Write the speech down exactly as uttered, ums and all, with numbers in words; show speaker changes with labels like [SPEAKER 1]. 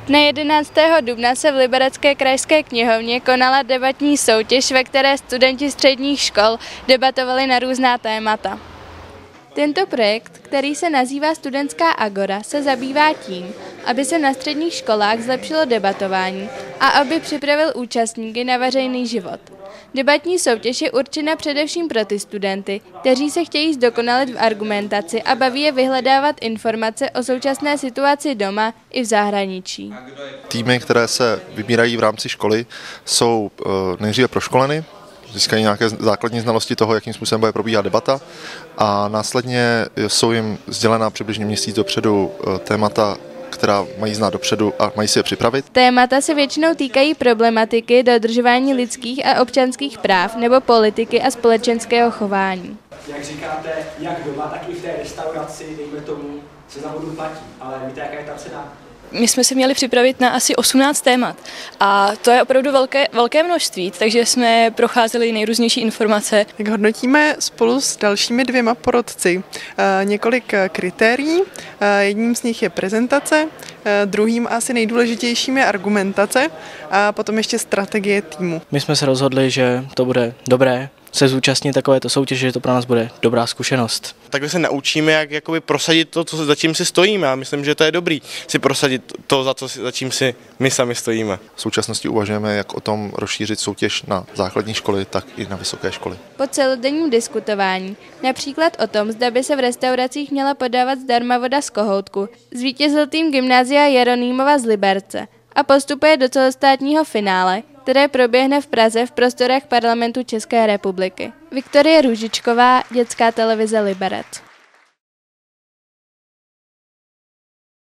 [SPEAKER 1] Dne jedenáctého dubna se v Liberecké krajské knihovně konala debatní soutěž, ve které studenti středních škol debatovali na různá témata. Tento projekt, který se nazývá Studentská agora, se zabývá tím, aby se na středních školách zlepšilo debatování a aby připravil účastníky na veřejný život. Debatní soutěž je určena především pro ty studenty, kteří se chtějí zdokonalit v argumentaci a baví je vyhledávat informace o současné situaci doma i v zahraničí.
[SPEAKER 2] Týmy, které se vybírají v rámci školy, jsou nejdříve proškoleny, získají nějaké základní znalosti toho, jakým způsobem bude probíhat debata a následně jsou jim sdělena přibližně měsíc dopředu témata, která mají znát dopředu a mají si je připravit.
[SPEAKER 1] Témata se většinou týkají problematiky dodržování lidských a občanských práv nebo politiky a společenského chování.
[SPEAKER 3] Jak říkáte, jak doma, tak i v té restauraci, dejme tomu, se za vodu platí, ale víte, jaká je ta cena?
[SPEAKER 4] My jsme se měli připravit na asi osmnáct témat a to je opravdu velké, velké množství, takže jsme procházeli nejrůznější informace.
[SPEAKER 5] Tak hodnotíme spolu s dalšími dvěma porotci e, několik kritérií, e, jedním z nich je prezentace, e, druhým asi nejdůležitějším je argumentace a potom ještě strategie týmu.
[SPEAKER 6] My jsme se rozhodli, že to bude dobré se zúčastnit takovéto soutěže, že to pro nás bude dobrá zkušenost.
[SPEAKER 7] Takhle se naučíme, jak jakoby prosadit to, co, za čím si stojíme. Já myslím, že to je dobrý si prosadit to, za, co, za čím si my sami stojíme.
[SPEAKER 2] V současnosti uvažujeme, jak o tom rozšířit soutěž na základní školy, tak i na vysoké školy.
[SPEAKER 1] Po celodenním diskutování, například o tom, zda by se v restauracích měla podávat zdarma voda z kohoutku, zvítězil tým Gymnázia Jeronýmova z Liberce a postupuje do celostátního finále, které proběhne v Praze v prostorách Parlamentu České republiky. Viktorie Růžičková, Dětská televize Liberec.